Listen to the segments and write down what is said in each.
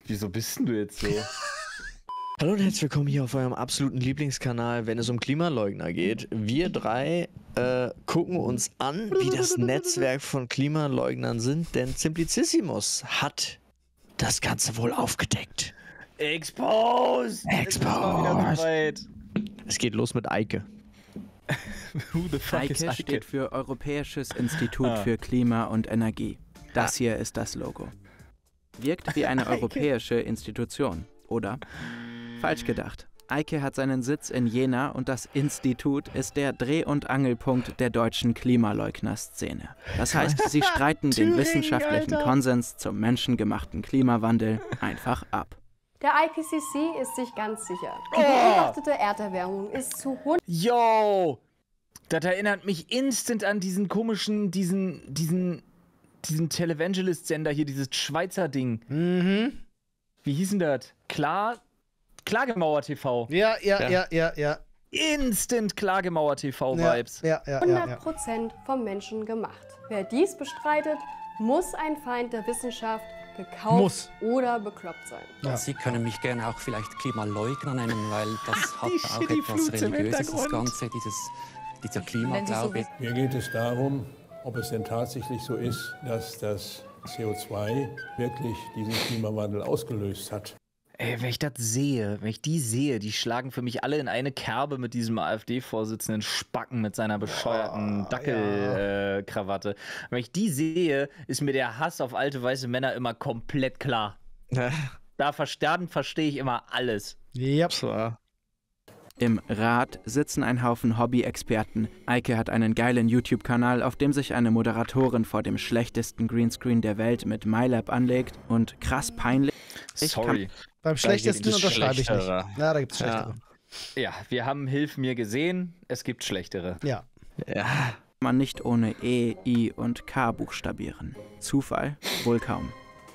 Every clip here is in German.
Wieso bist denn du jetzt so? Hallo und herzlich willkommen hier auf eurem absoluten Lieblingskanal, wenn es um Klimaleugner geht. Wir drei gucken uns an, wie das Netzwerk von Klimaleugnern sind, denn Simplicissimus hat das Ganze wohl aufgedeckt. Exposed! Exposed! Es geht los mit Eike. Who the fuck is Eike Eike? steht für Europäisches Institut für Klima und Energie. Das hier ist das Logo. Wirkt wie eine europäische Institution, oder? Falsch gedacht. Eike hat seinen Sitz in Jena und das Institut ist der Dreh- und Angelpunkt der deutschen Klimaleugner-Szene. Das heißt, sie streiten den wissenschaftlichen Konsens zum menschengemachten Klimawandel einfach ab. Der IPCC ist sich ganz sicher. Die beobachtete Erderwärmung ist zu 100% Yo! Das erinnert mich instant an diesen komischen, diesen Televangelist-Sender hier, dieses Schweizer Ding. Mhm. Wie hieß denn das? Klagemauer TV. Ja. Instant Klagemauer TV-Vibes. Ja. vom Menschen gemacht. Wer dies bestreitet, muss ein Feind der Wissenschaft, gekauft oder bekloppt sein. Ja. Sie können mich gerne auch vielleicht Klimaleugner nennen, weil das hat die auch Shitty etwas Flutes im Religiöses, das Hintergrund. Ganze, dieser Klimaglaube. Mir geht es darum, ob es denn tatsächlich so ist, dass das CO2 wirklich diesen Klimawandel ausgelöst hat. Ey, wenn ich die sehe, die schlagen für mich alle in eine Kerbe mit diesem AfD-Vorsitzenden Spacken mit seiner bescheuerten Dackelkrawatte. Wenn ich die sehe, ist mir der Hass auf alte weiße Männer immer komplett klar. Da verstehe ich immer alles. Ja. Im Rat sitzen ein Haufen Hobby-Experten. Eike hat einen geilen YouTube-Kanal, auf dem sich eine Moderatorin vor dem schlechtesten Greenscreen der Welt mit MyLab anlegt und krass peinlich. Sorry. Beim schlechtesten unterschreibe ich nicht. Schlechtere. Ja, da gibt es schlechtere. Ja, wir haben Hilf mir gesehen, es gibt schlechtere. Ja. Man nicht ohne E, I und K buchstabieren. Zufall? Wohl kaum.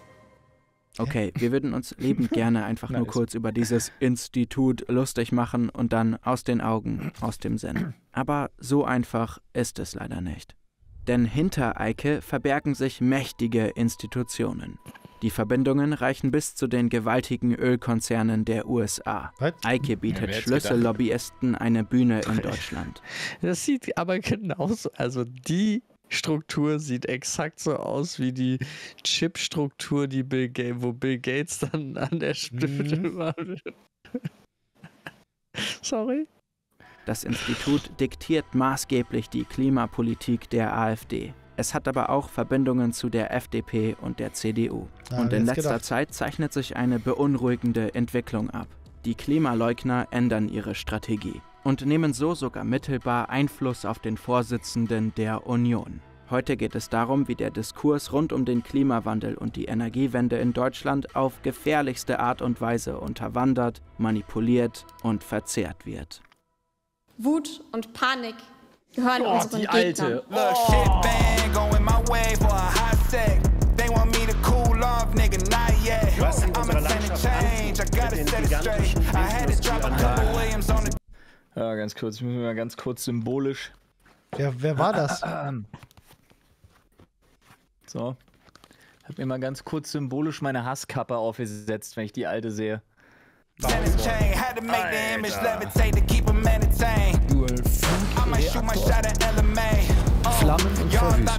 Okay, wir würden uns liebend gerne einfach nur kurz über dieses Institut lustig machen und dann aus den Augen, aus dem Sinn. Aber so einfach ist es leider nicht. Denn hinter Eike verbergen sich mächtige Institutionen. Die Verbindungen reichen bis zu den gewaltigen Ölkonzernen der USA. Was? Eike bietet jetzt Schlüssellobbyisten eine Bühne in Deutschland. Das sieht aber genauso, also die Struktur sieht exakt so aus wie die Chip-Struktur, wo Bill Gates dann an der Stimme war. Sorry. Das Institut diktiert maßgeblich die Klimapolitik der AfD. Es hat aber auch Verbindungen zu der FDP und der CDU. Und in letzter Zeit zeichnet sich eine beunruhigende Entwicklung ab. Die Klimaleugner ändern ihre Strategie und nehmen so sogar mittelbar Einfluss auf den Vorsitzenden der Union. Heute geht es darum, wie der Diskurs rund um den Klimawandel und die Energiewende in Deutschland auf gefährlichste Art und Weise unterwandert, manipuliert und verzerrt wird. Wut und Panik gehören unseren die Gegnern. Alte. Was in unserer Landschaft anzieht, mit den gigantischen Windmühlen. Ja, ganz kurz, ich muss mir mal ganz kurz symbolisch. Wer war das? So. Hab mir mal ganz kurz symbolisch meine Hasskappe aufgesetzt, wenn ich die Alte sehe. Flammen und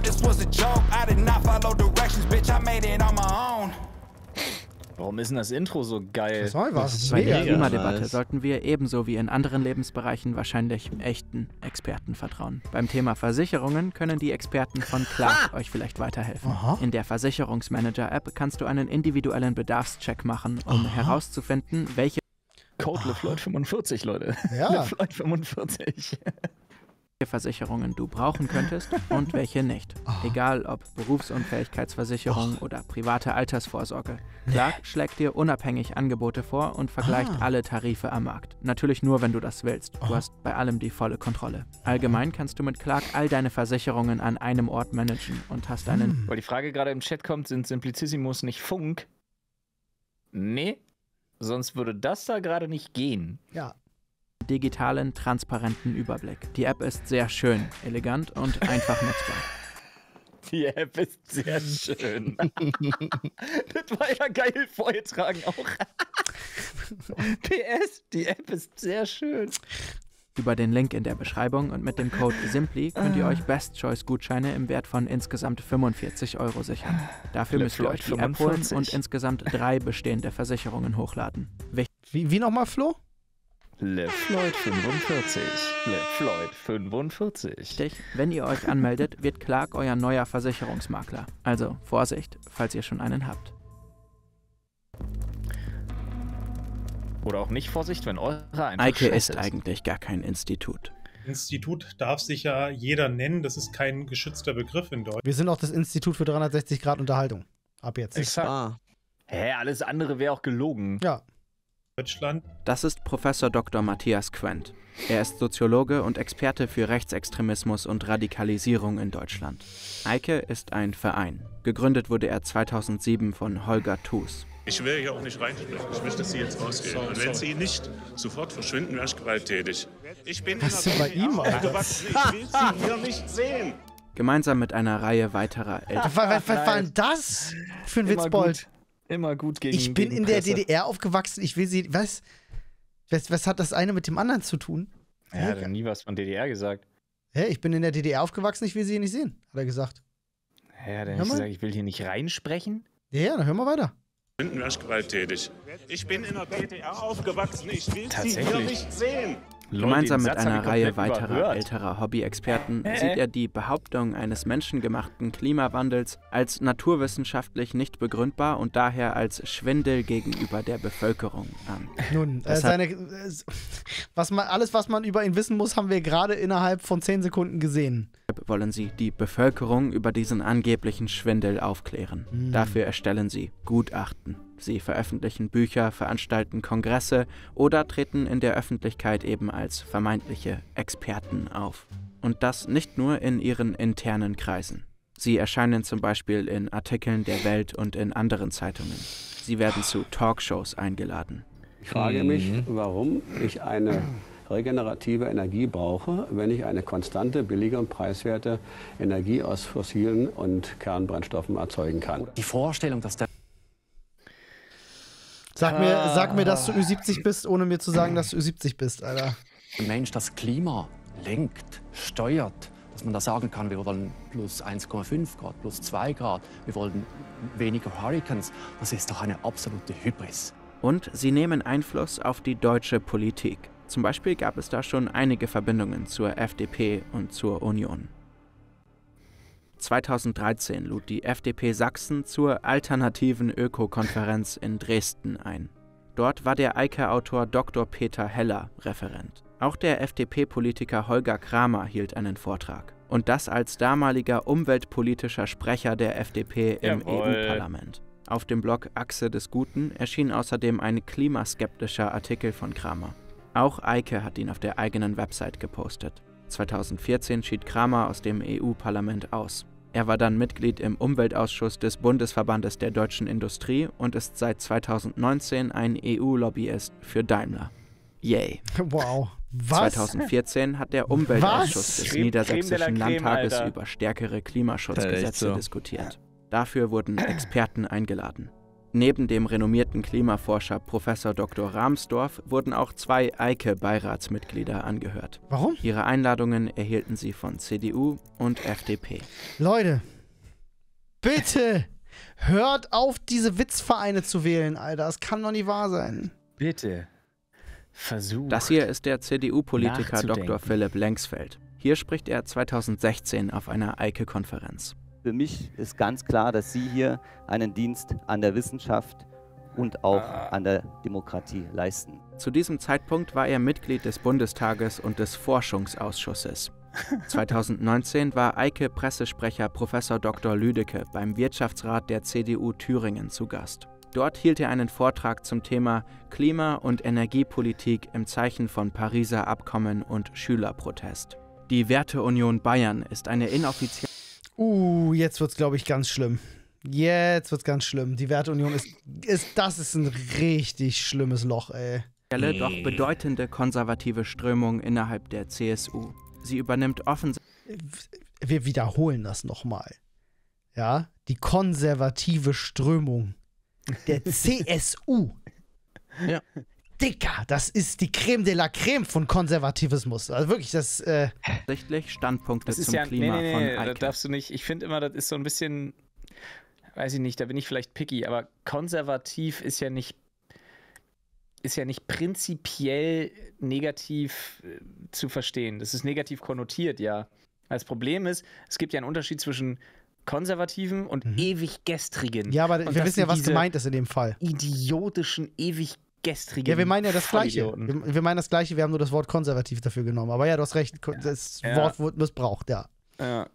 Warum ist denn das Intro so geil? Was? Bei der mega Klimadebatte nice. sollten wir ebenso wie in anderen Lebensbereichen wahrscheinlich echten Experten vertrauen. Beim Thema Versicherungen können die Experten von Clark euch vielleicht weiterhelfen. In der Versicherungsmanager-App kannst du einen individuellen Bedarfscheck machen, um herauszufinden, welche Code LeFloid 45, Leute. Ja. LeFloid 45. Versicherungen du brauchen könntest und welche nicht. Egal ob Berufsunfähigkeitsversicherung oder private Altersvorsorge. Clark schlägt dir unabhängig Angebote vor und vergleicht alle Tarife am Markt. Natürlich nur, wenn du das willst. Du hast bei allem die volle Kontrolle. Allgemein kannst du mit Clark all deine Versicherungen an einem Ort managen und hast einen... Weil die Frage gerade im Chat kommt, sind Simplicissimus nicht Funk? Nee, sonst würde das da gerade nicht gehen. Ja. digitalen, transparenten Überblick. Die App ist sehr schön, elegant und einfach nutzbar. Die App ist sehr schön. Das war ja geil vorgetragen auch. PS, die App ist sehr schön. Über den Link in der Beschreibung und mit dem Code SIMPLY könnt ihr euch Best Choice Gutscheine im Wert von insgesamt 45 € sichern. Dafür müsst ihr euch die App holen und insgesamt 3 bestehende Versicherungen hochladen. Wie nochmal, Flo? LeFloid 45. LeFloid 45. Richtig, wenn ihr euch anmeldet, wird Clark euer neuer Versicherungsmakler. Also Vorsicht, falls ihr schon einen habt. Oder auch nicht Vorsicht, wenn eure einfach Eike scheiße ist eigentlich gar kein Institut. Institut darf sich ja jeder nennen, das ist kein geschützter Begriff in Deutschland. Wir sind auch das Institut für 360 Grad Unterhaltung. Ab jetzt. Exakt. Hä, alles andere wäre auch gelogen. Ja. Deutschland. Das ist Professor Dr. Matthias Quent. Er ist Soziologe und Experte für Rechtsextremismus und Radikalisierung in Deutschland. Eike ist ein Verein. Gegründet wurde er 2007 von Holger Thus. Ich will hier auch nicht reinsprechen. Ich möchte, dass Sie jetzt rausgehen. Und wenn Sie nicht sofort verschwinden, wäre ich gewalttätig. Ich bin Was ist denn bei ihm, Alter? Ich will Sie hier nicht sehen. Gemeinsam mit einer Reihe weiterer Was war denn das für ein Witzbold? Immer gut gegen Ich bin in der DDR aufgewachsen, ich will sie. Was hat das eine mit dem anderen zu tun? Er hat nie was von DDR gesagt. Hä, ich bin in der DDR aufgewachsen, ich will sie hier nicht sehen, hat er gesagt. Hä, hat er nicht gesagt, ich will hier nicht reinsprechen? Ja, dann hör mal weiter. Wäre ich gewalttätig. Ich bin in der DDR aufgewachsen, ich will Sie hier nicht sehen. Gemeinsam mit einer Reihe weiterer älterer Hobby-Experten sieht er die Behauptung eines menschengemachten Klimawandels als naturwissenschaftlich nicht begründbar und daher als Schwindel gegenüber der Bevölkerung an. Nun, alles, was man über ihn wissen muss, haben wir gerade innerhalb von 10 Sekunden gesehen. Wollen sie die Bevölkerung über diesen angeblichen Schwindel aufklären. Dafür erstellen sie Gutachten. Sie veröffentlichen Bücher, veranstalten Kongresse oder treten in der Öffentlichkeit eben als vermeintliche Experten auf. Und das nicht nur in ihren internen Kreisen. Sie erscheinen zum Beispiel in Artikeln der Welt und in anderen Zeitungen. Sie werden zu Talkshows eingeladen. Ich frage mich, warum ich eine regenerative Energie brauche, wenn ich eine konstante, billige und preiswerte Energie aus fossilen und Kernbrennstoffen erzeugen kann. Die Vorstellung, dass der Sag mir, dass du Ü70 bist, ohne mir zu sagen, dass du Ü70 bist, Alter. Mensch das Klima lenkt, steuert, dass man da sagen kann, wir wollen plus 1,5 Grad, plus 2 Grad, wir wollen weniger Hurricanes, das ist doch eine absolute Hybris. Und sie nehmen Einfluss auf die deutsche Politik. Zum Beispiel gab es da schon einige Verbindungen zur FDP und zur Union. 2013 lud die FDP Sachsen zur Alternativen Öko-Konferenz in Dresden ein. Dort war der Eike-Autor Dr. Peter Heller Referent. Auch der FDP-Politiker Holger Kramer hielt einen Vortrag. Und das als damaliger umweltpolitischer Sprecher der FDP im EU-Parlament. Auf dem Blog Achse des Guten erschien außerdem ein klimaskeptischer Artikel von Kramer. Auch Eike hat ihn auf der eigenen Website gepostet. 2014 schied Kramer aus dem EU-Parlament aus. Er war dann Mitglied im Umweltausschuss des Bundesverbandes der deutschen Industrie und ist seit 2019 ein EU-Lobbyist für Daimler. Yay. Wow. Was? 2014 hat der Umweltausschuss des Niedersächsischen Landtages über stärkere Klimaschutzgesetze diskutiert. Dafür wurden Experten eingeladen. Neben dem renommierten Klimaforscher Prof. Dr. Rahmsdorf wurden auch 2 Eike-Beiratsmitglieder angehört. Warum? Ihre Einladungen erhielten sie von CDU und FDP. Leute, bitte hört auf, diese Witzvereine zu wählen, Alter. Das kann doch nicht wahr sein. Bitte. Versucht. Das hier ist der CDU-Politiker Dr. Philipp Lengsfeld. Hier spricht er 2016 auf einer Eike-Konferenz. Für mich ist ganz klar, dass Sie hier einen Dienst an der Wissenschaft und auch an der Demokratie leisten. Zu diesem Zeitpunkt war er Mitglied des Bundestages und des Forschungsausschusses. 2019 war Eike-Pressesprecher Prof. Dr. Lüdecke beim Wirtschaftsrat der CDU Thüringen zu Gast. Dort hielt er einen Vortrag zum Thema Klima- und Energiepolitik im Zeichen von Pariser Abkommen und Schülerprotest. Die Werteunion Bayern ist eine inoffizielle... Jetzt wird's, glaube ich, ganz schlimm. Jetzt wird's ganz schlimm. Die Werteunion das ist ein richtig schlimmes Loch, ey. Doch bedeutende konservative Strömung innerhalb der CSU. Sie übernimmt offensichtlich... Wir wiederholen das nochmal. ja, die konservative Strömung der CSU. Ja. Dicker, das ist die Creme de la Creme von Konservativismus. Also wirklich, das Sichtlich Standpunkte Das ist zum ja, Klima von da Eike. darfst du nicht. Ich finde immer, das ist so ein bisschen, weiß ich nicht, da bin ich vielleicht picky, aber konservativ ist ja nicht prinzipiell negativ zu verstehen. Das ist negativ konnotiert, ja. Das Problem ist, es gibt ja einen Unterschied zwischen Konservativen und ewig Gestrigen. ja, aber und wir wissen ja, was diese gemeint ist in dem Fall. Idiotischen, ewig Gestrigen. Ja, wir meinen ja das Gleiche. Vollidioten. Wir meinen das Gleiche, wir haben nur das Wort konservativ dafür genommen. Aber ja, du hast recht, das Wort wurde missbraucht, ja. Ja.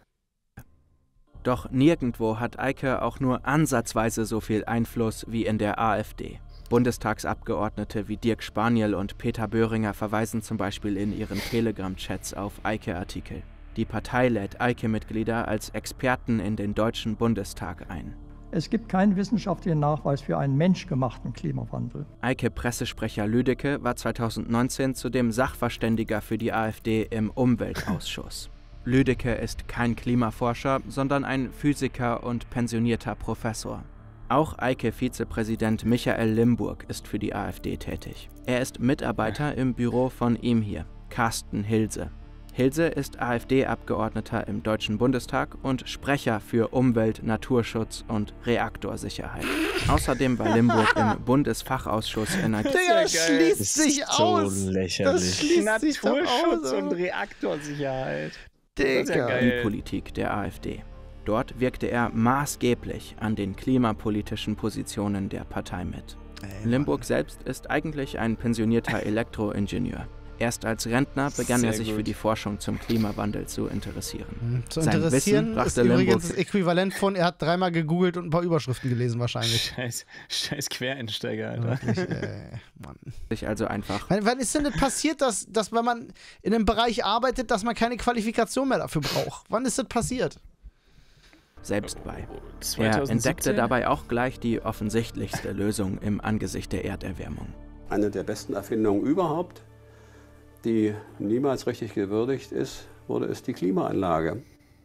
Doch nirgendwo hat Eike auch nur ansatzweise so viel Einfluss wie in der AfD. Bundestagsabgeordnete wie Dirk Spaniel und Peter Böhringer verweisen zum Beispiel in ihren Telegram-Chats auf Eike-Artikel. Die Partei lädt Eike-Mitglieder als Experten in den Deutschen Bundestag ein. Es gibt keinen wissenschaftlichen Nachweis für einen menschgemachten Klimawandel. Eike-Pressesprecher Lüdecke war 2019 zudem Sachverständiger für die AfD im Umweltausschuss. Lüdecke ist kein Klimaforscher, sondern ein Physiker und pensionierter Professor. Auch Eike-Vizepräsident Michael Limburg ist für die AfD tätig. Er ist Mitarbeiter im Büro von ihm hier, Carsten Hilse. Hilse ist AfD-Abgeordneter im Deutschen Bundestag und Sprecher für Umwelt, Naturschutz und Reaktorsicherheit. Außerdem war Limburg im Bundesfachausschuss Energie. Das schließt sich aus. So lächerlich. Das schließt sich doch Naturschutz aus. und Reaktorsicherheit. Digga. Die Politik der AfD. Dort wirkte er maßgeblich an den klimapolitischen Positionen der Partei mit. Limburg selbst ist eigentlich ein pensionierter Elektroingenieur. Erst als Rentner begann er sich für die Forschung zum Klimawandel zu interessieren. Zu Sein interessieren Wissen ist brachte übrigens Limburg das Äquivalent von, er hat dreimal gegoogelt und ein paar Überschriften gelesen wahrscheinlich. Scheiß Quereinsteiger, Alter. Wirklich, Mann. sich also einfach. Wann ist denn das passiert, dass wenn man in einem Bereich arbeitet, dass man keine Qualifikation mehr dafür braucht? Wann ist das passiert? Selbst bei. 2017? Er entdeckte dabei auch gleich die offensichtlichste Lösung im Angesicht der Erderwärmung. Eine der besten Erfindungen überhaupt, die niemals richtig gewürdigt ist, ist die Klimaanlage.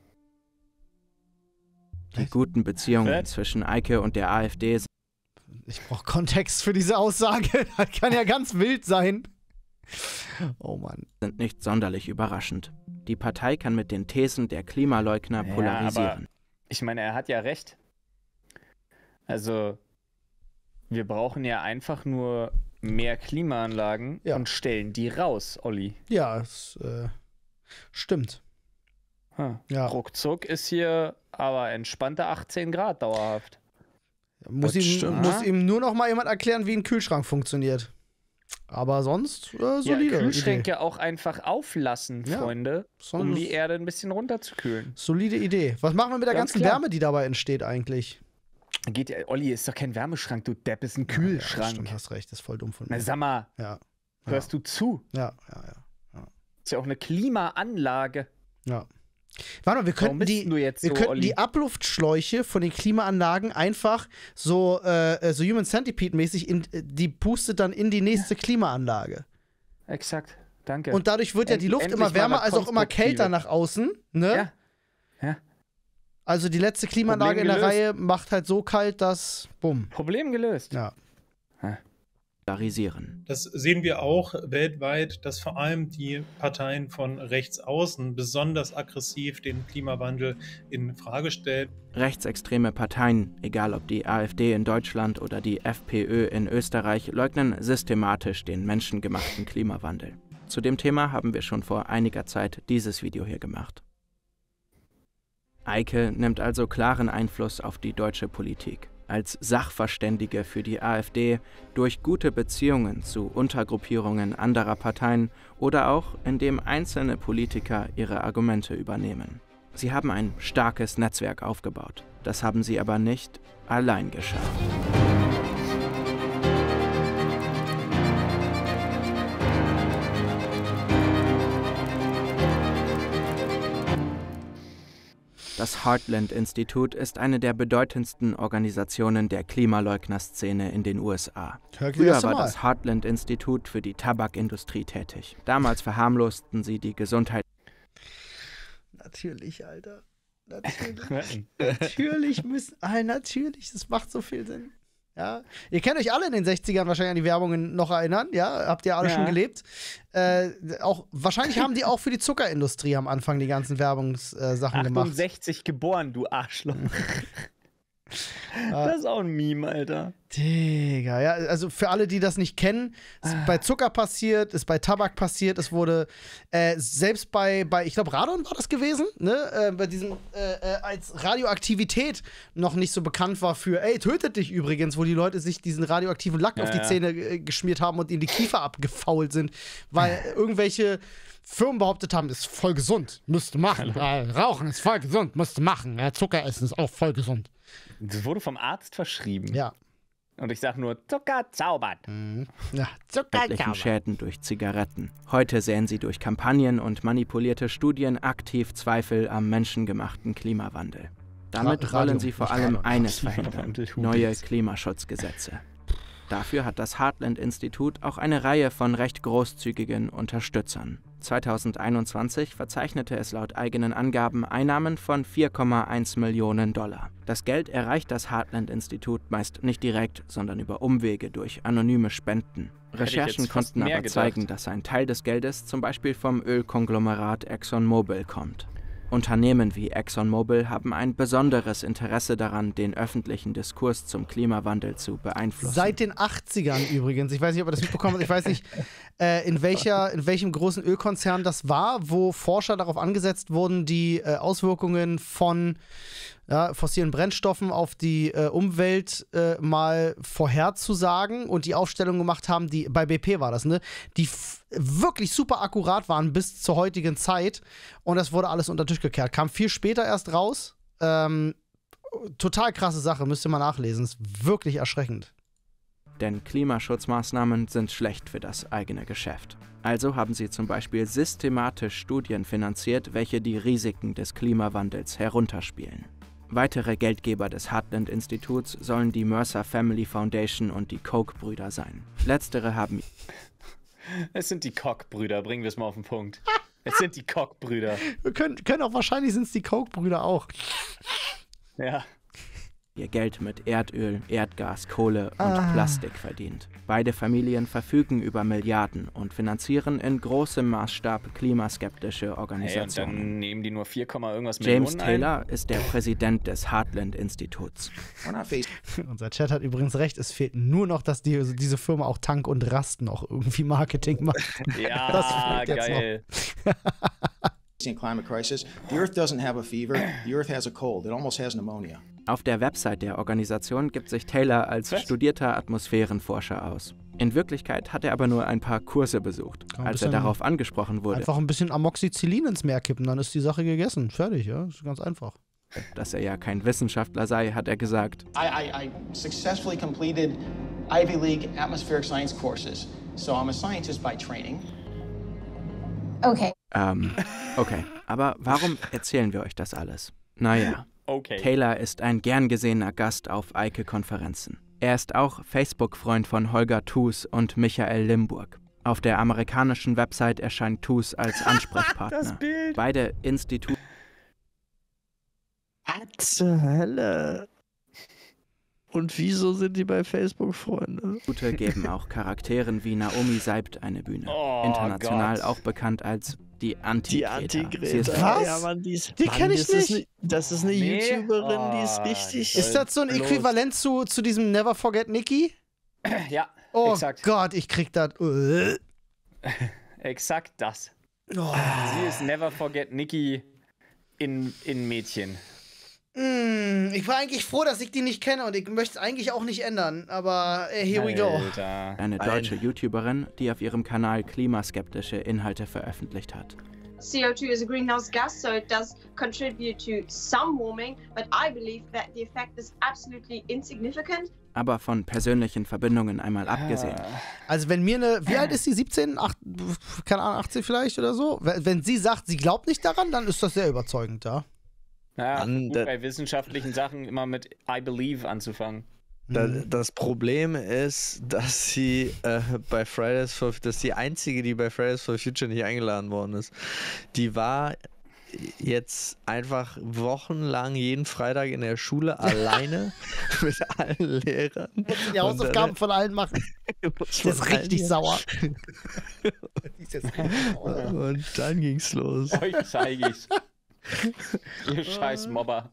Die guten Beziehungen zwischen Eike und der AfD Ich brauche Kontext für diese Aussage. Das kann ja ganz wild sein. Oh Mann. sind nicht sonderlich überraschend. Die Partei kann mit den Thesen der Klimaleugner polarisieren. Aber ich meine, er hat ja recht. Also, wir brauchen ja einfach nur mehr Klimaanlagen und stellen die raus, Olli. Ja, es stimmt. Ja. Ruckzuck ist hier aber entspannte 18 Grad dauerhaft. Muss ihm nur noch mal jemand erklären, wie ein Kühlschrank funktioniert. Aber sonst solide. Ja, Kühlschränke auch einfach auflassen, Freunde, um die Erde ein bisschen runterzukühlen. Solide Idee. Was machen wir mit der ganzen Wärme, die dabei entsteht eigentlich? Geht ja, Olli, ist doch kein Wärmeschrank, du Depp, ist ein Kühlschrank. Ja, stimmt, hast recht, das ist voll dumm von mir. Na, sag mal, hörst du zu? Ja. Ist ja auch eine Klimaanlage. Ja. Warte mal, wir könnten die Abluftschläuche von den Klimaanlagen einfach so Human Centipede-mäßig, die pustet dann in die nächste Klimaanlage. Exakt, danke. Und dadurch wird ja die Luft immer wärmer, also auch immer kälter nach außen, ne? Ja. Also die letzte Klimaanlage in der Reihe macht halt so kalt, dass, bumm. Problem gelöst. Ja. Polarisieren. Das sehen wir auch weltweit, dass vor allem die Parteien von rechts außen besonders aggressiv den Klimawandel in Frage stellen. Rechtsextreme Parteien, egal ob die AfD in Deutschland oder die FPÖ in Österreich, leugnen systematisch den menschengemachten Klimawandel. Zu dem Thema haben wir schon vor einiger Zeit dieses Video hier gemacht. Eike nimmt also klaren Einfluss auf die deutsche Politik. Als Sachverständige für die AfD, durch gute Beziehungen zu Untergruppierungen anderer Parteien oder auch indem einzelne Politiker ihre Argumente übernehmen. Sie haben ein starkes Netzwerk aufgebaut. Das haben sie aber nicht allein geschafft. Das Heartland-Institut ist eine der bedeutendsten Organisationen der Klimaleugner-Szene in den USA. Früher war das Heartland-Institut für die Tabakindustrie tätig. Damals verharmlosten sie die Gesundheit. Natürlich, Alter. Natürlich natürlich, das macht so viel Sinn. Ja, ihr könnt euch alle in den 60ern wahrscheinlich an die Werbungen noch erinnern, ja, habt ihr alle schon gelebt. Wahrscheinlich haben die auch für die Zuckerindustrie am Anfang die ganzen Werbungssachen gemacht. 68 geboren, du Arschloch. Das ist auch ein Meme, Alter. Digga, ja, also für alle, die das nicht kennen, ist bei Zucker passiert, ist bei Tabak passiert, es wurde selbst bei ich glaube, Radon war das gewesen, ne? Bei diesem, als Radioaktivität noch nicht so bekannt war für, ey, tötet dich übrigens, wo die Leute sich diesen radioaktiven Lack auf die Zähne geschmiert haben und in die Kiefer abgefault sind, weil irgendwelche Firmen behauptet haben, ist voll gesund, müsst du machen. Rauchen ist voll gesund, musst du machen. Zucker essen ist auch voll gesund. Das wurde vom Arzt verschrieben. Ja. Und ich sag nur, Zucker zaubert. Ja, Zucker zaubert. Schäden durch Zigaretten. Heute säen sie durch Kampagnen und manipulierte Studien aktiv Zweifel am menschengemachten Klimawandel. Damit wollen sie vor allem eines verhindern: neue Klimaschutzgesetze. Dafür hat das Heartland-Institut auch eine Reihe von recht großzügigen Unterstützern. 2021 verzeichnete es laut eigenen Angaben Einnahmen von 4,1 Millionen $. Das Geld erreicht das Heartland-Institut meist nicht direkt, sondern über Umwege durch anonyme Spenden. Recherchen konnten aber zeigen, dass ein Teil des Geldes zum Beispiel vom Ölkonglomerat ExxonMobil kommt. Unternehmen wie ExxonMobil haben ein besonderes Interesse daran, den öffentlichen Diskurs zum Klimawandel zu beeinflussen. Seit den 80ern übrigens. Ich weiß nicht, ob ihr das mitbekommen habt. Ich weiß nicht, in welchem großen Ölkonzern das war, wo Forscher darauf angesetzt wurden, die Auswirkungen von fossilen Brennstoffen auf die Umwelt mal vorherzusagen und die Aufstellung gemacht haben, die bei BP war das, ne? Die wirklich super akkurat waren bis zur heutigen Zeit und das wurde alles unter den Tisch gekehrt. Kam viel später erst raus. Total krasse Sache, müsst ihr mal nachlesen. Ist wirklich erschreckend. Denn Klimaschutzmaßnahmen sind schlecht für das eigene Geschäft. Also haben sie zum Beispiel systematisch Studien finanziert, welche die Risiken des Klimawandels herunterspielen. Weitere Geldgeber des Heartland-Instituts sollen die Mercer Family Foundation und die Koch-Brüder sein. Letztere haben... Es sind die Koch-Brüder, bringen wir es mal auf den Punkt. Es sind die Koch-Brüder. Wir können auch, wahrscheinlich sind es die Koch-Brüder auch. Ja. Ihr Geld mit Erdöl, Erdgas, Kohle und Plastik verdient. Beide Familien verfügen über Milliarden und finanzieren in großem Maßstab klimaskeptische Organisationen. Und dann nehmen die nur 4, irgendwas James Millionen Taylor ein? ist der Präsident des Heartland-Instituts. Unser Chat hat übrigens recht, es fehlt nur noch, dass diese Firma auch Tank und Rast noch irgendwie Marketing macht. Ja, das geil. Climate crisis. The Earth doesn't have a fever. The Earth has a cold. It almost has pneumonia. Auf der Website der Organisation gibt sich Taylor als studierter Atmosphärenforscher aus. In Wirklichkeit hat er aber nur ein paar Kurse besucht. Als er darauf angesprochen wurde, einfach ein bisschen Amoxicillin ins Meer kippen, dann ist die Sache gegessen. Fertig, ja, ist ganz einfach. Dass er ja kein Wissenschaftler sei, hat er gesagt. I successfully completed Ivy League atmospheric science courses. So I'm a scientist by training. Okay. Okay, aber warum erzählen wir euch das alles? Naja, Taylor ist ein gern gesehener Gast auf Eike-Konferenzen. Er ist auch Facebook-Freund von Holger Thus und Michael Limburg. Auf der amerikanischen Website erscheint Thus als Ansprechpartner. Das Bild. Beide Institute... Was zur Hölle? Und wieso sind die bei Facebook Freunde? Geben auch Charakteren wie Naomi Seibt eine Bühne. International auch bekannt als die Anti-Greta. Was? Ja, Mann, die kenne ich nicht. Das ist eine YouTuberin, die ist richtig... Ist das so ein Äquivalent zu diesem Never Forget Nikki? Ja, exakt. Oh Gott, ich krieg das. Exakt das. Sie ist Never Forget Nikki in Mädchen. Ich war eigentlich froh, dass ich die nicht kenne und ich möchte es eigentlich auch nicht ändern, aber here we go. Eine deutsche YouTuberin, die auf ihrem Kanal klimaskeptische Inhalte veröffentlicht hat. CO2 is a greenhouse gas, so it does contribute to some warming, but I believe that the effect is absolutely insignificant. Aber von persönlichen Verbindungen einmal abgesehen. Also wenn mir wie alt ist sie, 17, keine Ahnung, 18 vielleicht oder so? Wenn sie sagt, sie glaubt nicht daran, dann ist das sehr überzeugend, ja. Ja, gut, bei wissenschaftlichen Sachen immer mit I believe anzufangen. Das Problem ist, dass sie dass die einzige, die bei Fridays for Future nicht eingeladen worden ist, die war jetzt einfach wochenlang jeden Freitag in der Schule alleine mit allen Lehrern. Die Hausaufgaben von allen machen. Das ist richtig sauer. Und dann ging's los. Euch zeige ich's. Ihr scheiß Mobber.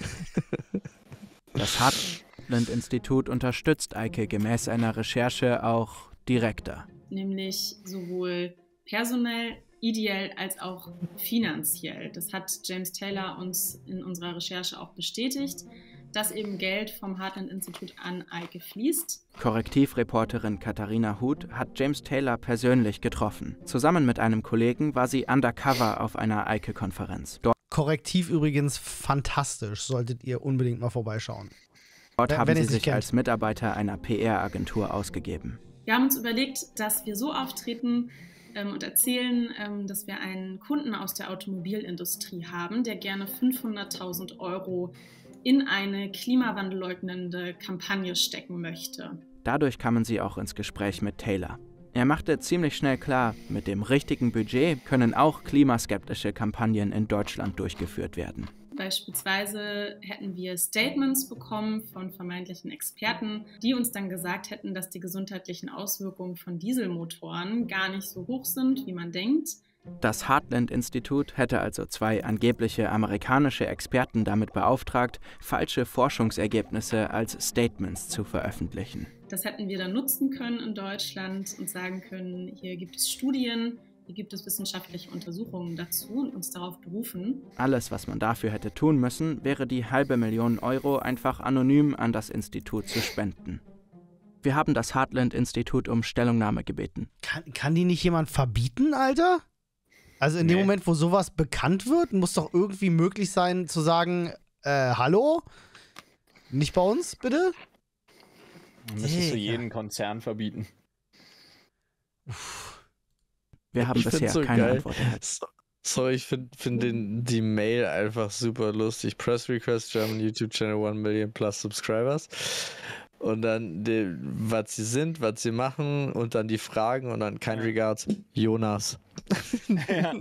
Das Heartland-Institut unterstützt Eike gemäß einer Recherche auch direkter. Nämlich sowohl personell, ideell als auch finanziell. Das hat James Taylor uns in unserer Recherche auch bestätigt, dass eben Geld vom Heartland-Institut an Eike fließt. Korrektivreporterin Katharina Huth hat James Taylor persönlich getroffen. Zusammen mit einem Kollegen war sie undercover auf einer Eike-Konferenz. Korrektiv übrigens fantastisch, solltet ihr unbedingt mal vorbeischauen. Dort haben sie sich als Mitarbeiter einer PR-Agentur ausgegeben. Wir haben uns überlegt, dass wir so auftreten und erzählen, dass wir einen Kunden aus der Automobilindustrie haben, der gerne 500.000 € in eine klimawandelleugnende Kampagne stecken möchte. Dadurch kamen sie auch ins Gespräch mit Taylor. Er machte ziemlich schnell klar, mit dem richtigen Budget können auch klimaskeptische Kampagnen in Deutschland durchgeführt werden. Beispielsweise hätten wir Statements bekommen von vermeintlichen Experten, die uns dann gesagt hätten, dass die gesundheitlichen Auswirkungen von Dieselmotoren gar nicht so hoch sind, wie man denkt. Das Heartland-Institut hätte also 2 angebliche amerikanische Experten damit beauftragt, falsche Forschungsergebnisse als Statements zu veröffentlichen. Das hätten wir dann nutzen können in Deutschland und sagen können, hier gibt es Studien, hier gibt es wissenschaftliche Untersuchungen dazu und uns darauf berufen. Alles, was man dafür hätte tun müssen, wäre die $500.000 € einfach anonym an das Institut zu spenden. Wir haben das Heartland-Institut um Stellungnahme gebeten. Kann die nicht jemand verbieten, Alter? Also in dem Moment, wo sowas bekannt wird, muss doch irgendwie möglich sein zu sagen, hallo? Nicht bei uns, bitte? Dann müsstest du jeden Konzern verbieten. Wir haben bisher so keine geil. Antwort erhalten. Sorry, ich finde die Mail einfach super lustig. Press Request, German YouTube Channel 1 Million plus Subscribers. Und dann, was sie sind, was sie machen und dann die Fragen und dann kein Regards. Jonas. Ja.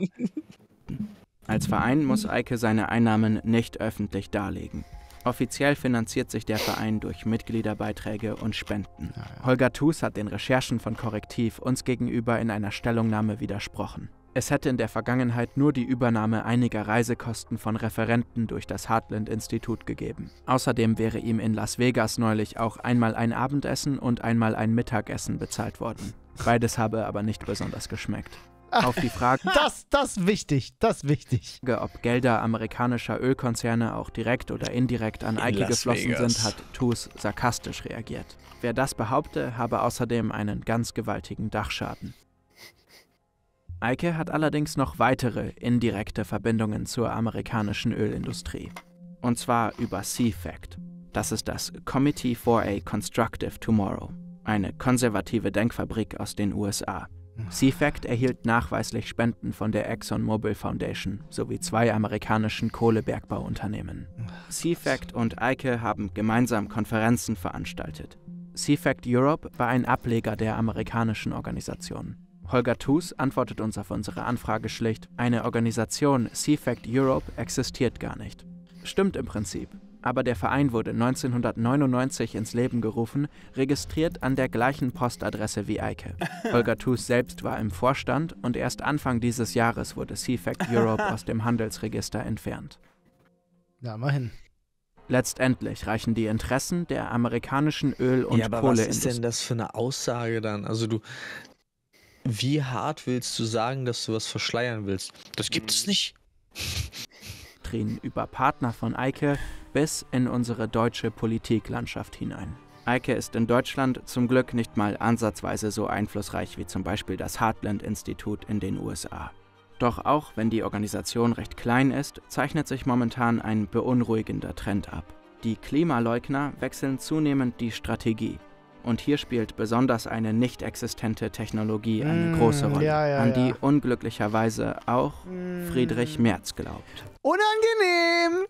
Als Verein muss Eike seine Einnahmen nicht öffentlich darlegen. Offiziell finanziert sich der Verein durch Mitgliederbeiträge und Spenden. Holger Thus hat den Recherchen von Korrektiv uns gegenüber in einer Stellungnahme widersprochen. Es hätte in der Vergangenheit nur die Übernahme einiger Reisekosten von Referenten durch das Heartland-Institut gegeben. Außerdem wäre ihm in Las Vegas neulich auch einmal ein Abendessen und einmal ein Mittagessen bezahlt worden. Beides habe aber nicht besonders geschmeckt. Auf die Frage, das ist wichtig, ob Gelder amerikanischer Ölkonzerne auch direkt oder indirekt an Eike geflossen sind, hat Thus sarkastisch reagiert. Wer das behaupte, habe außerdem einen ganz gewaltigen Dachschaden. Eike hat allerdings noch weitere indirekte Verbindungen zur amerikanischen Ölindustrie. Und zwar über CFACT. Das ist das Committee for a Constructive Tomorrow, eine konservative Denkfabrik aus den USA. CFACT erhielt nachweislich Spenden von der ExxonMobil Foundation sowie 2 amerikanischen Kohlebergbauunternehmen. CFACT und Eike haben gemeinsam Konferenzen veranstaltet. CFACT Europe war ein Ableger der amerikanischen Organisation. Holger Thus antwortet uns auf unsere Anfrage schlicht, eine Organisation CFACT Europe existiert gar nicht. Stimmt im Prinzip. Aber der Verein wurde 1999 ins Leben gerufen, registriert an der gleichen Postadresse wie Eike. Holger Thus selbst war im Vorstand und erst Anfang dieses Jahres wurde CFACT Europe aus dem Handelsregister entfernt. Ja, immerhin. Letztendlich reichen die Interessen der amerikanischen Öl- und Kohleindustrie. Was ist denn das für eine Aussage dann? Also wie hart willst du sagen, dass du was verschleiern willst? Das gibt es nicht. Über Partner von Eike bis in unsere deutsche Politiklandschaft hinein. Eike ist in Deutschland zum Glück nicht mal ansatzweise so einflussreich wie zum Beispiel das Heartland-Institut in den USA. Doch auch wenn die Organisation recht klein ist, zeichnet sich momentan ein beunruhigender Trend ab. Die Klimaleugner wechseln zunehmend die Strategie. Und hier spielt besonders eine nicht existente Technologie eine große Rolle, an die unglücklicherweise auch Friedrich Merz glaubt. Unangenehm!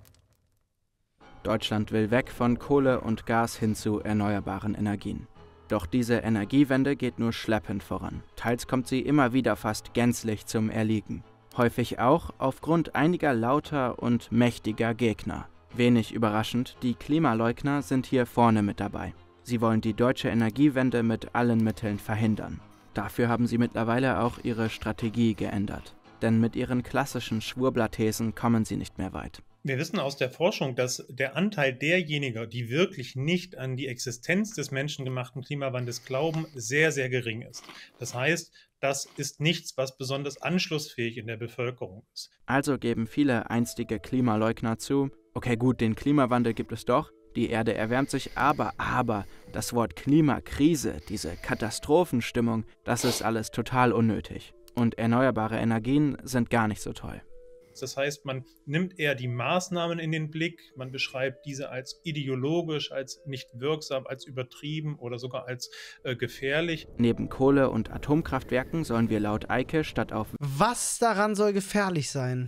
Deutschland will weg von Kohle und Gas hin zu erneuerbaren Energien. Doch diese Energiewende geht nur schleppend voran. Teils kommt sie immer wieder fast gänzlich zum Erliegen. Häufig auch aufgrund einiger lauter und mächtiger Gegner. Wenig überraschend, die Klimaleugner sind hier vorne mit dabei. Sie wollen die deutsche Energiewende mit allen Mitteln verhindern. Dafür haben sie mittlerweile auch ihre Strategie geändert. Denn mit ihren klassischen Schwurbler-Thesen kommen sie nicht mehr weit. Wir wissen aus der Forschung, dass der Anteil derjenigen, die wirklich nicht an die Existenz des menschengemachten Klimawandels glauben, sehr, sehr gering ist. Das heißt, das ist nichts, was besonders anschlussfähig in der Bevölkerung ist. Also geben viele einstige Klimaleugner zu, okay gut, den Klimawandel gibt es doch, die Erde erwärmt sich, aber das Wort Klimakrise, diese Katastrophenstimmung, das ist alles total unnötig. Und erneuerbare Energien sind gar nicht so toll. Das heißt, man nimmt eher die Maßnahmen in den Blick, man beschreibt diese als ideologisch, als nicht wirksam, als übertrieben oder sogar als gefährlich. Neben Kohle- und Atomkraftwerken sollen wir laut Eike statt auf... Was daran soll gefährlich sein?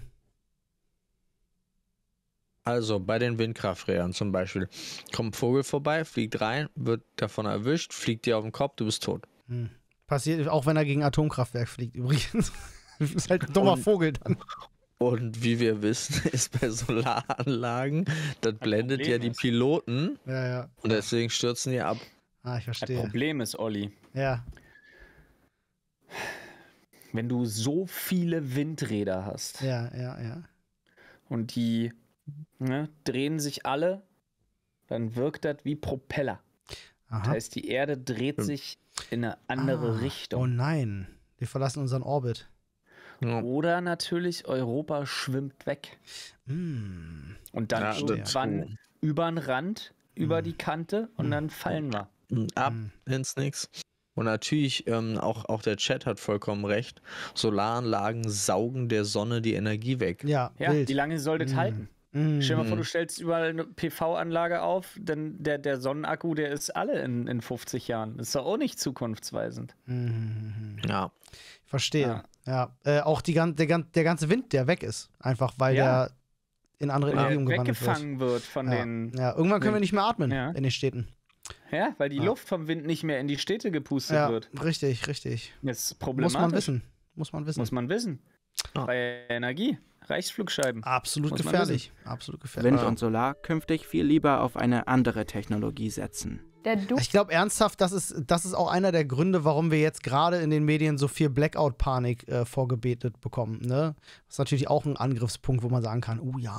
Also bei den Windkrafträdern zum Beispiel. Kommt ein Vogel vorbei, fliegt rein, wird davon erwischt, fliegt dir auf den Kopf, du bist tot. Passiert auch, wenn er gegen ein Atomkraftwerk fliegt übrigens. Das ist halt ein dummer Vogel dann. Und wie wir wissen, ist bei Solaranlagen, das blendet ja die Piloten. Ja. Und deswegen stürzen die ab. Ah, ich verstehe. Das Problem ist, Olli. Ja. Wenn du so viele Windräder hast. Ja. Und die drehen sich alle, dann wirkt das wie Propeller. Aha. Das heißt, die Erde dreht sich in eine andere Richtung. Oh nein, wir verlassen unseren Orbit. Oder natürlich, Europa schwimmt weg. Und dann irgendwann über den Rand, über die Kante und dann fallen wir. Ab ins Nix. Und natürlich, auch der Chat hat vollkommen recht, Solaranlagen saugen der Sonne die Energie weg. Ja, wie lange soll das halten? Stell dir mal vor, du stellst überall eine PV-Anlage auf, denn der Sonnenakku, der ist alle in 50 Jahren. Das ist doch auch nicht zukunftsweisend. Ja. Verstehe. Ja. Auch der ganze Wind, der weg ist. Einfach, weil der in andere Energie umgewandelt weggefangen wird von den... Ja, irgendwann können wir nicht mehr atmen in den Städten. Ja, weil die Luft vom Wind nicht mehr in die Städte gepustet wird. Richtig. Das ist problematisch. Muss man wissen. Bei Energie. Reichsflugscheiben. Absolut gefährlich. Wind und Solar künftig viel lieber auf eine andere Technologie setzen. Ich glaube ernsthaft, das ist auch einer der Gründe, warum wir jetzt gerade in den Medien so viel Blackout-Panik vorgebetet bekommen. Ne? Das ist natürlich auch ein Angriffspunkt, wo man sagen kann,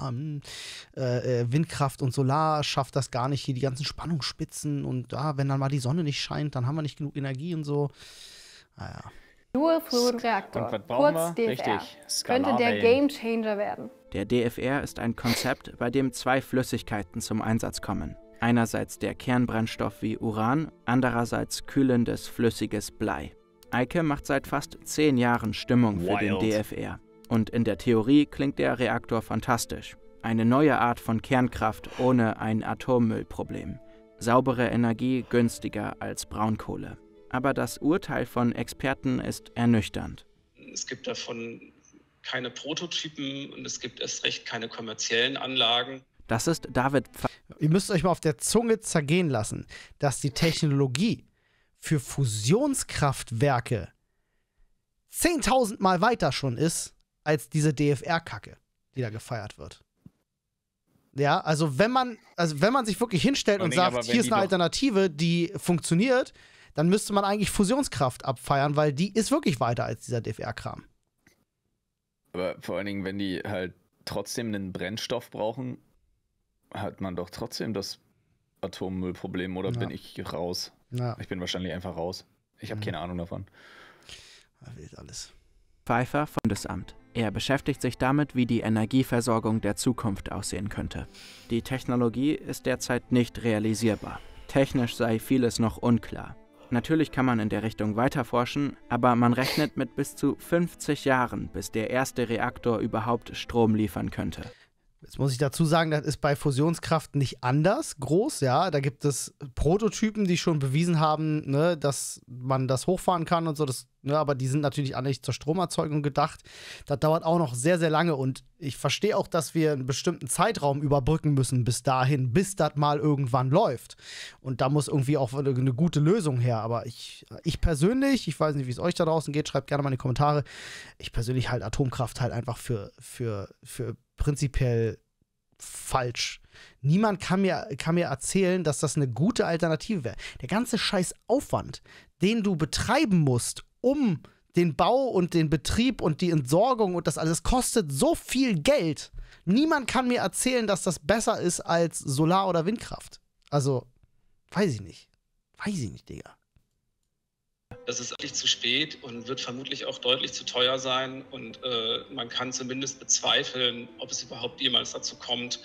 Windkraft und Solar schafft das gar nicht, hier die ganzen Spannungsspitzen und wenn dann mal die Sonne nicht scheint, dann haben wir nicht genug Energie und so. Naja. Dual-Fluid-Reaktor, kurz DFR, Richtig. könnte der Gamechanger werden. Der DFR ist ein Konzept, bei dem zwei Flüssigkeiten zum Einsatz kommen. Einerseits der Kernbrennstoff wie Uran, andererseits kühlendes, flüssiges Blei. Eike macht seit fast 10 Jahren Stimmung für den DFR. Und in der Theorie klingt der Reaktor fantastisch. Eine neue Art von Kernkraft ohne ein Atommüllproblem. Saubere Energie günstiger als Braunkohle. Aber das Urteil von Experten ist ernüchternd. Es gibt davon keine Prototypen und es gibt erst recht keine kommerziellen Anlagen. Das ist David. Ihr müsst euch mal auf der Zunge zergehen lassen, dass die Technologie für Fusionskraftwerke 10.000 Mal weiter schon ist als diese DFR-Kacke, die da gefeiert wird. Ja, also wenn man sich wirklich hinstellt und sagt, hier ist eine Alternative, die funktioniert, dann müsste man eigentlich Fusionskraft abfeiern, weil die ist wirklich weiter als dieser DFR-Kram. Aber vor allen Dingen, wenn die halt trotzdem einen Brennstoff brauchen, hat man doch trotzdem das Atommüllproblem, oder bin ich raus? Ja. Ich bin wahrscheinlich einfach raus. Ich habe keine Ahnung davon. Wild alles. Pfeiffer vom Bundesamt. Er beschäftigt sich damit, wie die Energieversorgung der Zukunft aussehen könnte. Die Technologie ist derzeit nicht realisierbar. Technisch sei vieles noch unklar. Natürlich kann man in der Richtung weiterforschen, aber man rechnet mit bis zu 50 Jahren, bis der erste Reaktor überhaupt Strom liefern könnte. Jetzt muss ich dazu sagen, das ist bei Fusionskraft nicht anders groß, ja. Da gibt es Prototypen, die schon bewiesen haben, ne, dass man das hochfahren kann und so, aber die sind natürlich alle nicht zur Stromerzeugung gedacht. Das dauert auch noch sehr, sehr lange und ich verstehe auch, dass wir einen bestimmten Zeitraum überbrücken müssen bis dahin, bis das mal irgendwann läuft. Und da muss irgendwie auch eine gute Lösung her. Aber ich persönlich, ich weiß nicht, wie es euch da draußen geht, schreibt gerne mal in die Kommentare. Ich persönlich halte Atomkraft halt einfach für prinzipiell falsch. Niemand kann mir erzählen, dass das eine gute Alternative wäre. Der ganze scheiß Aufwand, den du betreiben musst, um den Bau und den Betrieb und die Entsorgung und das alles, kostet so viel Geld. Niemand kann mir erzählen, dass das besser ist als Solar- oder Windkraft. Also, weiß ich nicht. Digga. Das ist eigentlich zu spät und wird vermutlich auch deutlich zu teuer sein. Und man kann zumindest bezweifeln, ob es überhaupt jemals dazu kommt,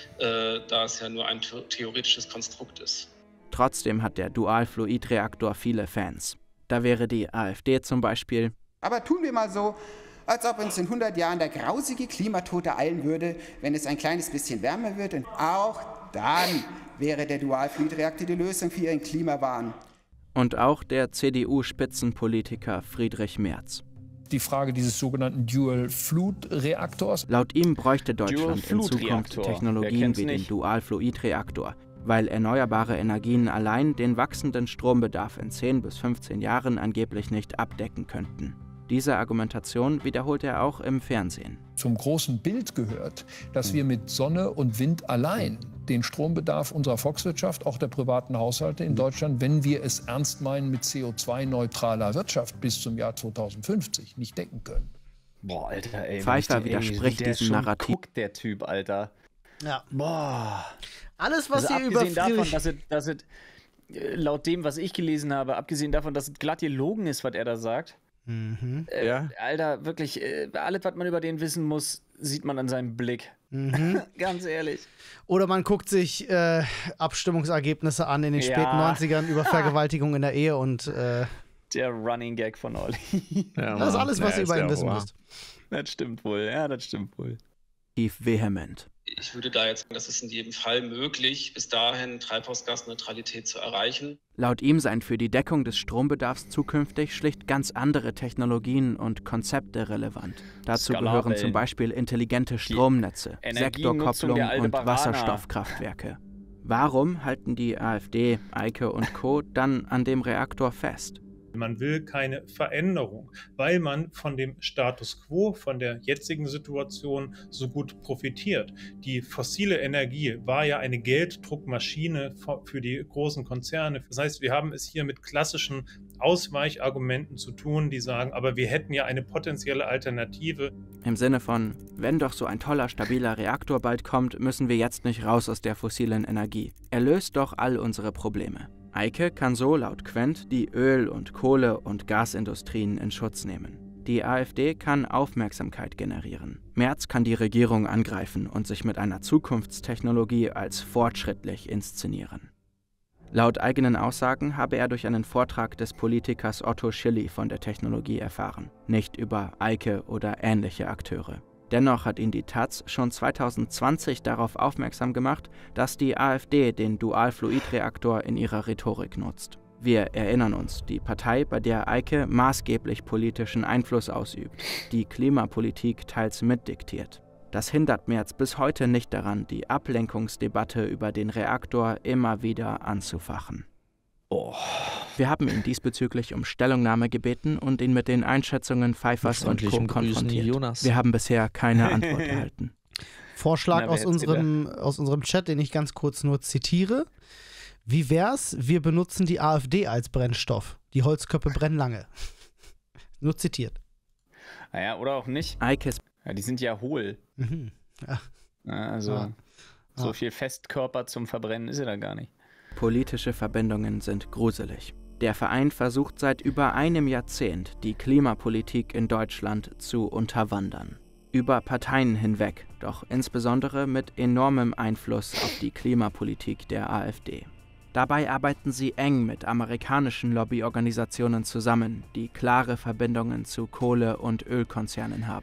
da es ja nur ein theoretisches Konstrukt ist. Trotzdem hat der Dualfluidreaktor viele Fans. Da wäre die AfD zum Beispiel. Aber tun wir mal so, als ob uns in 100 Jahren der grausige Klimatod ereilen würde, wenn es ein kleines bisschen wärmer wird. Und auch dann wäre der Dualfluidreaktor die Lösung für ihren Klimawahn. Und auch der CDU-Spitzenpolitiker Friedrich Merz. Die Frage dieses sogenannten Dual-Fluid-Reaktors. Laut ihm bräuchte Deutschland in Zukunft Technologien wie den Dual-Fluid-Reaktor, weil erneuerbare Energien allein den wachsenden Strombedarf in 10 bis 15 Jahren angeblich nicht abdecken könnten. Diese Argumentation wiederholt er auch im Fernsehen. Zum großen Bild gehört, dass wir mit Sonne und Wind allein den Strombedarf unserer Volkswirtschaft, auch der privaten Haushalte in Deutschland, wenn wir es ernst meinen mit CO2-neutraler Wirtschaft bis zum Jahr 2050, nicht decken können. Boah, Alter, ey. Pfeiffer widerspricht diesem Narrativ. Guckt der Typ, Alter. Ja. Boah. Alles, was also ihr über davon, dass es laut dem, was ich gelesen habe, abgesehen davon, dass es glatt gelogen ist, was er da sagt. Mhm. Alter, wirklich, alles, was man über den wissen muss, sieht man an seinem Blick. Mhm. Ganz ehrlich. Oder man guckt sich Abstimmungsergebnisse an in den späten 90ern über Vergewaltigung in der Ehe und der Running Gag von Olli. Ja, das ist alles, was ihr über ihn wissen müsst. Das stimmt wohl, ja, das stimmt wohl. Tief vehement. Ich würde da jetzt sagen, das ist in jedem Fall möglich, bis dahin Treibhausgasneutralität zu erreichen. Laut ihm seien für die Deckung des Strombedarfs zukünftig schlicht ganz andere Technologien und Konzepte relevant. Dazu gehören zum Beispiel intelligente Stromnetze, Sektorkopplung und Wasserstoffkraftwerke. Warum halten die AfD, Eike und Co. dann an dem Reaktor fest? Man will keine Veränderung, weil man von dem Status quo, von der jetzigen Situation so gut profitiert. Die fossile Energie war ja eine Gelddruckmaschine für die großen Konzerne. Das heißt, wir haben es hier mit klassischen Ausweichargumenten zu tun, die sagen, aber wir hätten ja eine potenzielle Alternative. Im Sinne von, wenn doch so ein toller, stabiler Reaktor bald kommt, müssen wir jetzt nicht raus aus der fossilen Energie. Er löst doch all unsere Probleme. Eike kann so laut Quent die Öl- und Kohle- und Gasindustrien in Schutz nehmen. Die AfD kann Aufmerksamkeit generieren. Merz kann die Regierung angreifen und sich mit einer Zukunftstechnologie als fortschrittlich inszenieren. Laut eigenen Aussagen habe er durch einen Vortrag des Politikers Otto Schilly von der Technologie erfahren, nicht über Eike oder ähnliche Akteure. Dennoch hat ihn die Taz schon 2020 darauf aufmerksam gemacht, dass die AfD den Dualfluidreaktor in ihrer Rhetorik nutzt. Wir erinnern uns, die Partei, bei der Eike maßgeblich politischen Einfluss ausübt, die Klimapolitik teils mitdiktiert. Das hindert Merz bis heute nicht daran, die Ablenkungsdebatte über den Reaktor immer wieder anzufachen. Wir haben ihn diesbezüglich um Stellungnahme gebeten und ihn mit den Einschätzungen Pfeiffers und Co. konfrontiert. Wir haben bisher keine Antwort erhalten. Vorschlag aus unserem Chat, den ich ganz kurz nur zitiere. Wie wär's, wir benutzen die AfD als Brennstoff. Die Holzköpfe brennen lange. Nur zitiert. Naja, oder auch nicht. Eikes. Ja, die sind ja hohl. Mhm. Ja. Also, so viel Festkörper zum Verbrennen ist ja da gar nicht. Politische Verbindungen sind gruselig. Der Verein versucht seit über einem Jahrzehnt, die Klimapolitik in Deutschland zu unterwandern. Über Parteien hinweg, doch insbesondere mit enormem Einfluss auf die Klimapolitik der AfD. Dabei arbeiten sie eng mit amerikanischen Lobbyorganisationen zusammen, die klare Verbindungen zu Kohle- und Ölkonzernen haben.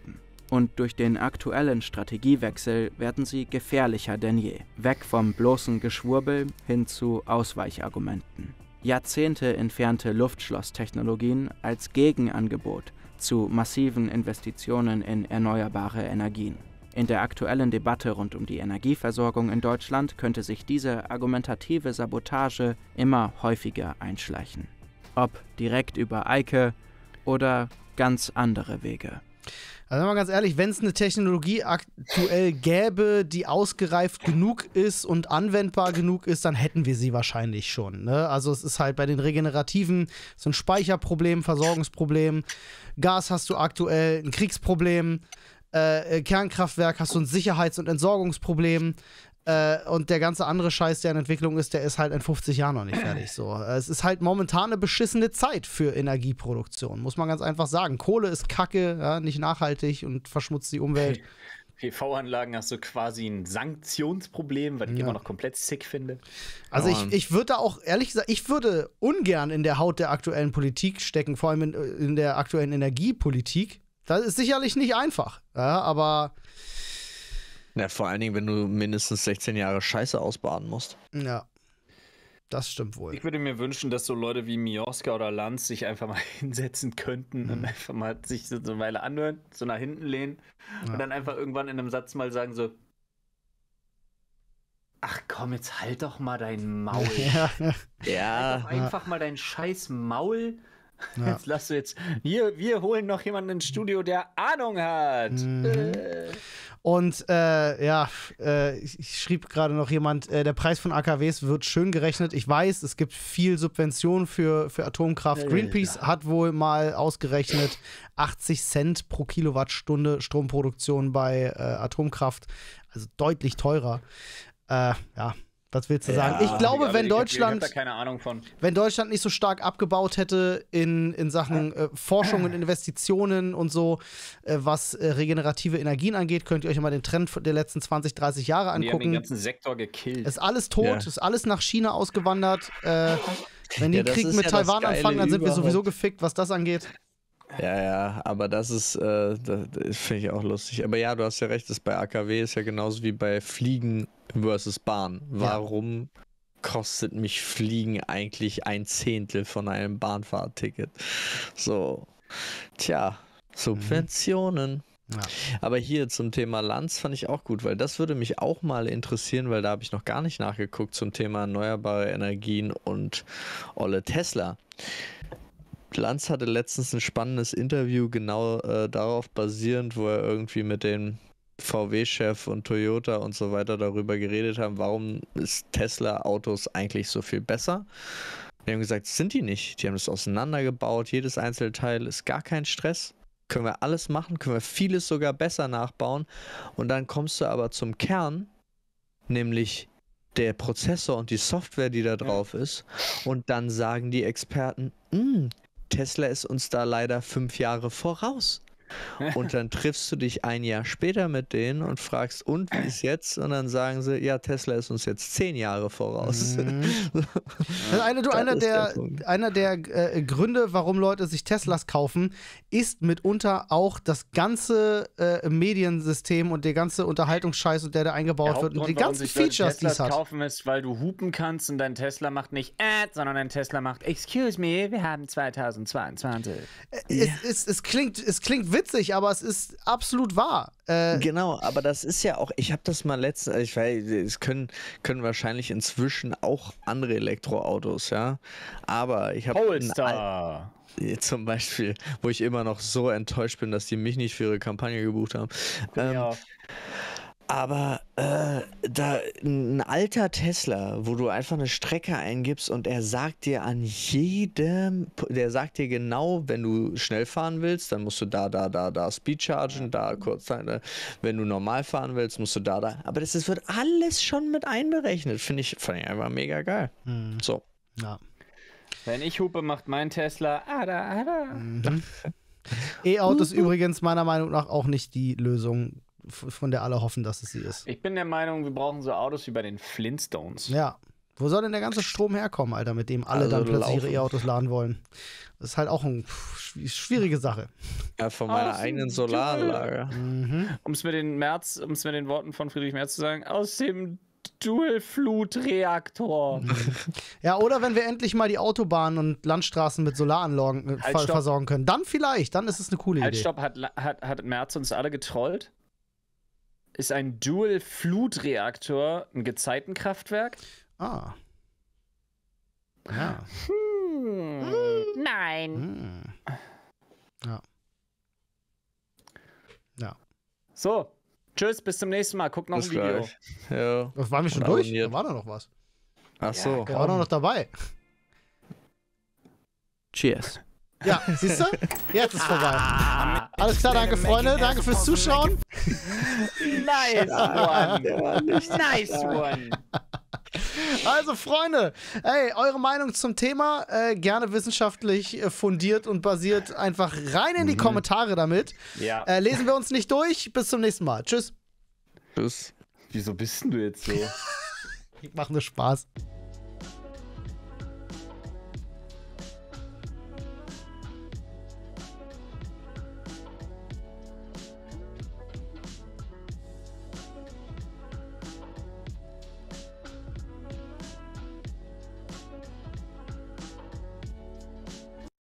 Und durch den aktuellen Strategiewechsel werden sie gefährlicher denn je. Weg vom bloßen Geschwurbel hin zu Ausweichargumenten. Jahrzehnte entfernte Luftschlosstechnologien als Gegenangebot zu massiven Investitionen in erneuerbare Energien. In der aktuellen Debatte rund um die Energieversorgung in Deutschland könnte sich diese argumentative Sabotage immer häufiger einschleichen. Ob direkt über Eike oder ganz andere Wege. Also mal ganz ehrlich, wenn es eine Technologie aktuell gäbe, die ausgereift genug ist und anwendbar genug ist, dann hätten wir sie wahrscheinlich schon. Ne? Also es ist halt bei den Regenerativen so ein Speicherproblem, Versorgungsproblem. Gas hast du aktuell ein Kriegsproblem. Kernkraftwerk hast du ein Sicherheits- und Entsorgungsproblem. Und der ganze andere Scheiß, der in Entwicklung ist, der ist halt in 50 Jahren noch nicht fertig. So. Es ist halt momentan eine beschissene Zeit für Energieproduktion, muss man ganz einfach sagen. Kohle ist kacke, ja, nicht nachhaltig und verschmutzt die Umwelt. PV-Anlagen hast du quasi ein Sanktionsproblem, weil ich immer noch komplett sick finde. Also ich würde da auch, ehrlich gesagt, ich würde ungern in der Haut der aktuellen Politik stecken, vor allem in der aktuellen Energiepolitik. Das ist sicherlich nicht einfach, ja, aber ja, vor allen Dingen, wenn du mindestens 16 Jahre Scheiße ausbaden musst. Ja, das stimmt wohl. Ich würde mir wünschen, dass so Leute wie Mioska oder Lanz sich einfach mal hinsetzen könnten und einfach mal sich so eine Weile anhören, so nach hinten lehnen und dann einfach irgendwann in einem Satz mal sagen so: Ach komm, jetzt halt doch mal dein Maul. Ja. Halt doch einfach mal dein scheiß Maul. Ja. Jetzt lass du jetzt. Wir holen noch jemanden ins Studio, der Ahnung hat. Und ich schrieb gerade noch jemand, der Preis von AKWs wird schön gerechnet. Ich weiß, es gibt viel Subventionen für Atomkraft. Greenpeace hat wohl mal ausgerechnet 80 Cent pro Kilowattstunde Stromproduktion bei Atomkraft. Also deutlich teurer. Was willst du sagen? Ich glaube, wenn Deutschland nicht so stark abgebaut hätte in Sachen Forschung und Investitionen und so, was regenerative Energien angeht, könnt ihr euch mal den Trend der letzten 20, 30 Jahre angucken. Die haben den ganzen Sektor gekillt. Ist alles tot, ist alles nach China ausgewandert. Wenn die Krieg mit Taiwan anfangen, dann sind wir sowieso gefickt, was das angeht. Ja, aber das finde ich auch lustig. Aber ja, du hast ja recht, das bei AKW ist ja genauso wie bei Fliegen versus Bahn. Warum kostet mich Fliegen eigentlich 1/10 von einem Bahnfahrticket? So, Subventionen. Ja. Aber hier zum Thema Lanz fand ich auch gut, weil das würde mich auch mal interessieren, weil da habe ich noch gar nicht nachgeguckt zum Thema erneuerbare Energien und olle Tesla. Lanz hatte letztens ein spannendes Interview genau darauf basierend, wo er irgendwie mit dem VW-Chef und Toyota und so weiter darüber geredet haben, warum ist Tesla-Autos eigentlich so viel besser. Die haben gesagt, das sind die nicht. Die haben das auseinandergebaut, jedes einzelne Teil ist gar kein Stress. Können wir alles machen, können wir vieles sogar besser nachbauen. Und dann kommst du aber zum Kern, nämlich der Prozessor und die Software, die da drauf ist. Und dann sagen die Experten, Tesla ist uns da leider 5 Jahre voraus. Und dann triffst du dich ein Jahr später mit denen und fragst, und wie ist jetzt? Und dann sagen sie, ja, Tesla ist uns jetzt 10 Jahre voraus. Einer der Gründe, warum Leute sich Teslas kaufen, ist mitunter auch das ganze Mediensystem und der ganze Unterhaltungsscheiß, und der da eingebaut wird und die ganzen Features, die es hat. Kaufen ist, weil du hupen kannst und dein Tesla macht nicht sondern dein Tesla macht excuse me, wir haben 2022. Es klingt witzig, aber es ist absolut wahr. Genau, aber das ist ja auch, ich habe das mal letztens, ich weiß, es können wahrscheinlich inzwischen auch andere Elektroautos, ja, aber ich habe Polestar zum Beispiel, wo ich immer noch so enttäuscht bin, dass die mich nicht für ihre Kampagne gebucht haben. Aber ein alter Tesla, wo du einfach eine Strecke eingibst und er sagt dir der sagt dir genau, wenn du schnell fahren willst, dann musst du da Speed chargen, da kurz, wenn du normal fahren willst, musst du da. Aber das wird alles schon mit einberechnet, fand ich einfach mega geil. So. Ja. Wenn ich hupe, macht mein Tesla E-Autos übrigens meiner Meinung nach auch nicht die Lösung, von der alle hoffen, dass es sie ist. Ich bin der Meinung, wir brauchen so Autos wie bei den Flintstones. Ja. Wo soll denn der ganze Strom herkommen, Alter, mit dem alle dann plötzlich ihre E-Autos laden wollen? Das ist halt auch eine schwierige Sache. Ja, von meiner eigenen Solaranlage. Um es mit den Worten von Friedrich Merz zu sagen, aus dem Dual-Flut-Reaktor. Ja, oder wenn wir endlich mal die Autobahnen und Landstraßen mit Solaranlagen versorgen können. Dann vielleicht, dann ist es eine coole Idee. Stopp, hat Merz uns alle getrollt? Ist ein Dual-Flut-Reaktor ein Gezeitenkraftwerk? Ah. Ja. Nein. Ja. Ja. So. Tschüss, bis zum nächsten Mal. Guckt noch ein Video. Ja. Das waren wir schon durch? Da war doch noch was. Ach so. Der war doch noch dabei. Cheers. Ja, siehst du? Jetzt ist vorbei. Alles klar, danke Freunde, danke fürs Zuschauen. Nice one. Nice one. Also Freunde, ey, eure Meinung zum Thema, gerne wissenschaftlich fundiert und basiert, einfach rein in die Kommentare damit. Ja. Lesen wir uns nicht durch, bis zum nächsten Mal. Tschüss. Tschüss. Wieso bist denn du jetzt so? Ich mache nur Spaß.